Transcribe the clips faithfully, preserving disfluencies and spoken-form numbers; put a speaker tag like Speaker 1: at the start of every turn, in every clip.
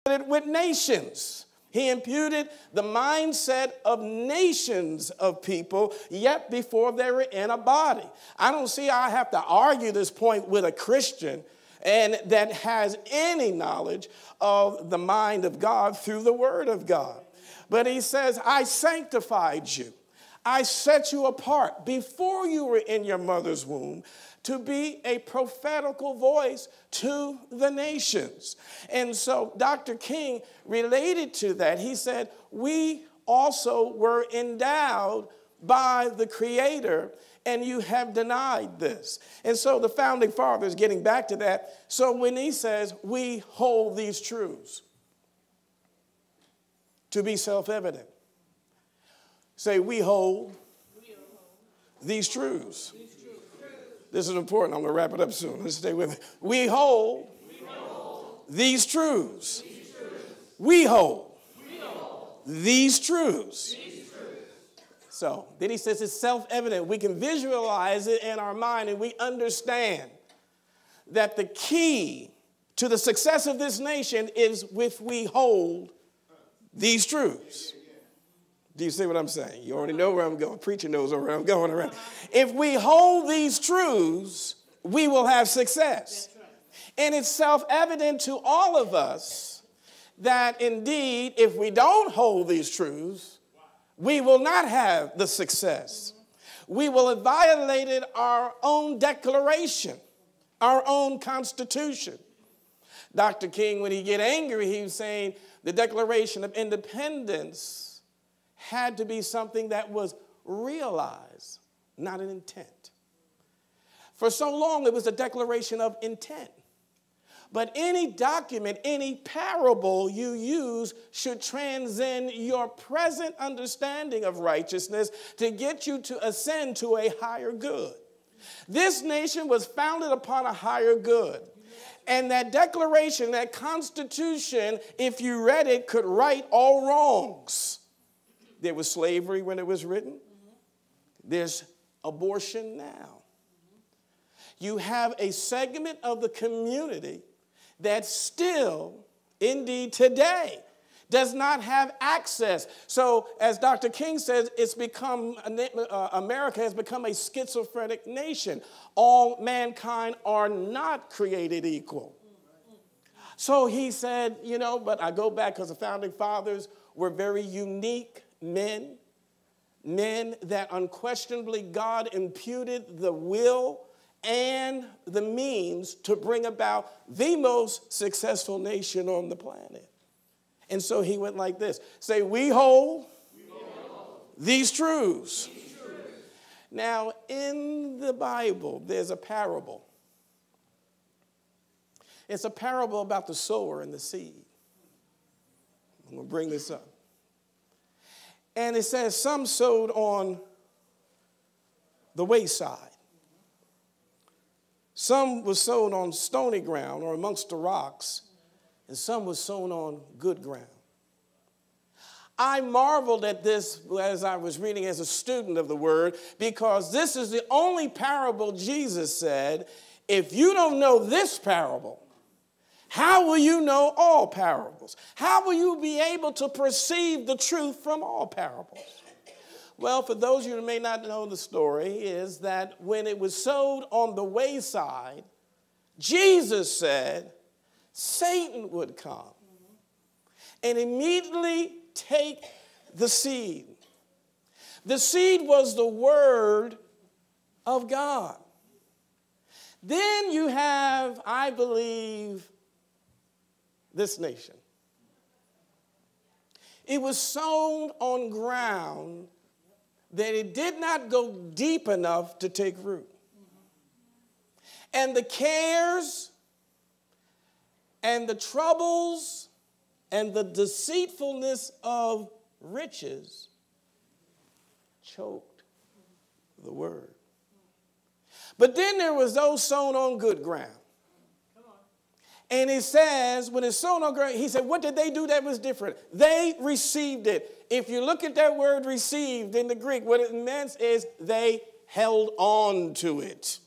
Speaker 1: with nations. He imputed the mindset of nations of people, yet before they were in a body. I don't see how I have to argue this point with a Christian and that has any knowledge of the mind of God through the word of God. But he says, I sanctified you. I set you apart before you were in your mother's womb to be a prophetical voice to the nations. And so Doctor King related to that. He said, we also were endowed by the Creator, and you have denied this. And so the founding fathers, getting back to that, so when he says, we hold these truths to be self-evident. Say, we hold, we hold. These truths. These This is important. I'm going to wrap it up soon. Let's stay with me. We hold, we hold. These, truths. these truths. We hold, we hold. These, truths. these truths. So then he says it's self-evident. We can visualize it in our mind, and we understand that the key to the success of this nation is if we hold these truths. Do you see what I'm saying? You already know where I'm going. Preacher knows where I'm going around. If we hold these truths, we will have success. Right. And it's self-evident to all of us that indeed, if we don't hold these truths, we will not have the success. We will have violated our own declaration, our own constitution. Doctor King, when he get angry, he was saying the Declaration of Independence had to be something that was realized, not an intent. For so long, it was a declaration of intent. But any document, any parable you use should transcend your present understanding of righteousness to get you to ascend to a higher good. This nation was founded upon a higher good. And that declaration, that constitution, if you read it, could right all wrongs. There was slavery when it was written. There's abortion now. You have a segment of the community that still, indeed today, does not have access. So as Doctor King says, it's become, uh, America has become a schizophrenic nation. All mankind are not created equal. So he said, you know, but I go back because the founding fathers were very unique men, men that unquestionably God imputed the will and the means to bring about the most successful nation on the planet. And so he went like this. Say, we hold, we hold. These, truths. these truths. Now, in the Bible, there's a parable. It's a parable about the sower and the seed. I'm going to bring this up. And it says some sowed on the wayside. Some was sown on stony ground or amongst the rocks, and some was sown on good ground. I marveled at this as I was reading as a student of the word, because this is the only parable Jesus said, if you don't know this parable, how will you know all parables? How will you be able to perceive the truth from all parables? Well, for those of you who may not know the story, is that when it was sowed on the wayside, Jesus said Satan would come and immediately take the seed. The seed was the word of God. Then you have, I believe, this nation. It was sown on ground that it did not go deep enough to take root. And the cares and the troubles and the deceitfulness of riches choked the word. But then there was those sown on good ground. And it says, when it's sown on ground, he said, what did they do that was different? They received it. If you look at that word received in the Greek, what it meant is they held on to it.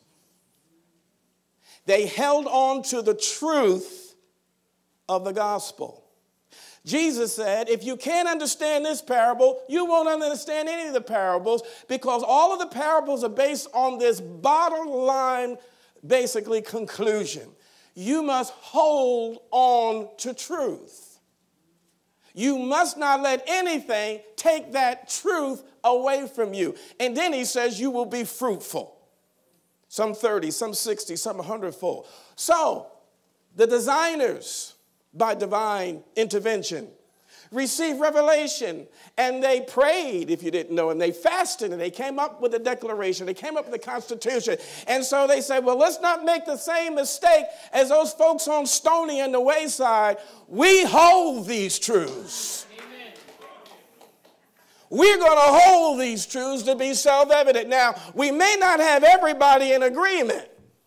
Speaker 1: They held on to the truth of the gospel. Jesus said, if you can't understand this parable, you won't understand any of the parables, because all of the parables are based on this bottom line, basically, conclusion. You must hold on to truth. You must not let anything take that truth away from you. And then he says you will be fruitful. Some thirty, some sixty, some one hundred fold. So the designers, by divine intervention, received revelation, and they prayed, if you didn't know, and they fasted, and they came up with a declaration. They came up with a constitution. And so they said, well, let's not make the same mistake as those folks on Stony and the Wayside. We hold these truths. Amen. We're going to hold these truths to be self-evident. Now, we may not have everybody in agreement,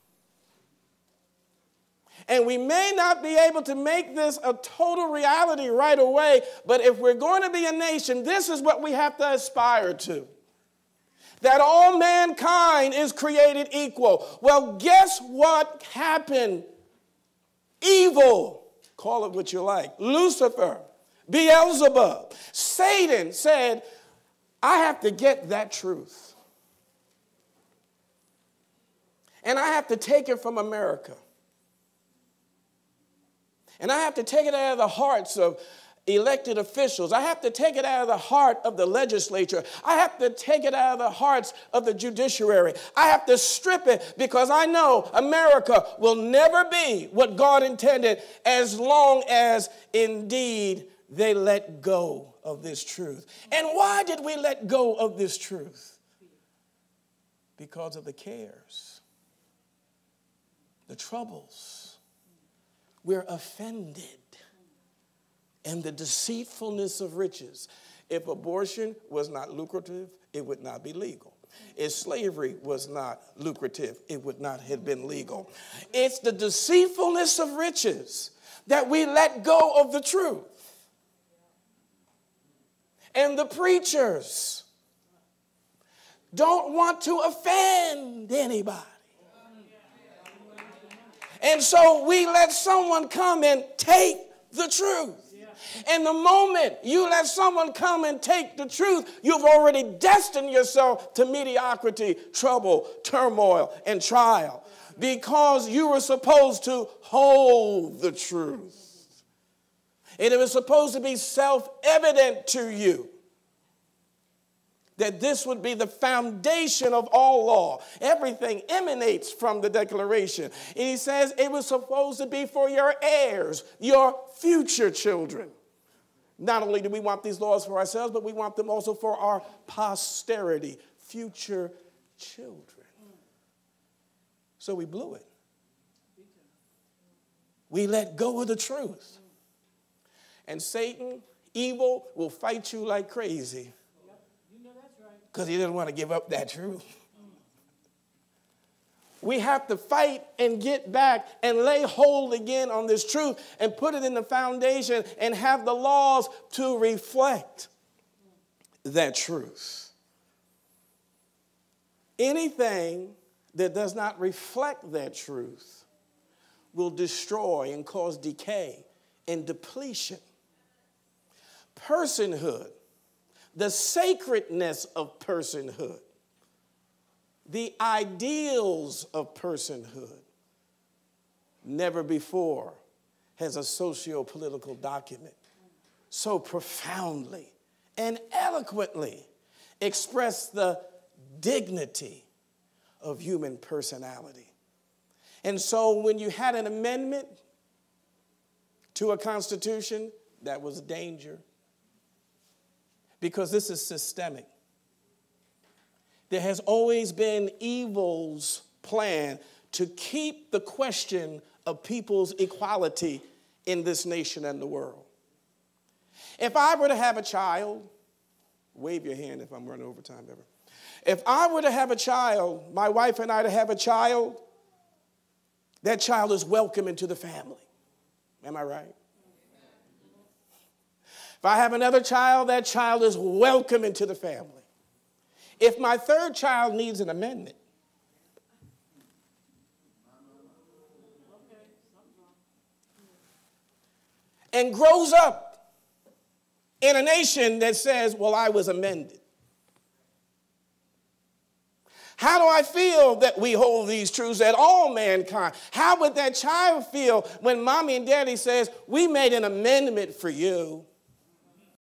Speaker 1: and we may not be able to make this a total reality right away, but if we're going to be a nation, this is what we have to aspire to. That all mankind is created equal. Well, guess what happened? Evil, call it what you like, Lucifer, Beelzebub, Satan said, I have to get that truth. And I have to take it from America. And I have to take it out of the hearts of elected officials. I have to take it out of the heart of the legislature. I have to take it out of the hearts of the judiciary. I have to strip it, because I know America will never be what God intended as long as indeed they let go of this truth. And why did we let go of this truth? Because of the cares, the troubles. We're offended, and the deceitfulness of riches. If abortion was not lucrative, it would not be legal. If slavery was not lucrative, it would not have been legal. It's the deceitfulness of riches that we let go of the truth. And the preachers don't want to offend anybody. And so we let someone come and take the truth. And the moment you let someone come and take the truth, you've already destined yourself to mediocrity, trouble, turmoil, and trial, because you were supposed to hold the truth. And it was supposed to be self-evident to you that this would be the foundation of all law. Everything emanates from the declaration. And he says it was supposed to be for your heirs, your future children. Not only do we want these laws for ourselves, but we want them also for our posterity, future children. So we blew it. We let go of the truth. And Satan, evil, will fight you like crazy, because he didn't want to give up that truth. We have to fight and get back and lay hold again on this truth and put it in the foundation and have the laws to reflect that truth. Anything that does not reflect that truth will destroy and cause decay and depletion. Personhood, the sacredness of personhood, the ideals of personhood. Never before has a socio-political document so profoundly and eloquently expressed the dignity of human personality. And so when you had an amendment to a constitution, that was a danger. Because this is systemic. There has always been evil's plan to keep the question of people's equality in this nation and the world. If I were to have a child, wave your hand if I'm running over time ever. If I were to have a child, my wife and I to have a child, that child is welcome into the family. Am I right? If I have another child, that child is welcome into the family. If my third child needs an amendment, and grows up in a nation that says, well, I was amended? How do I feel that we hold these truths at all mankind? How would that child feel when mommy and daddy says, we made an amendment for you?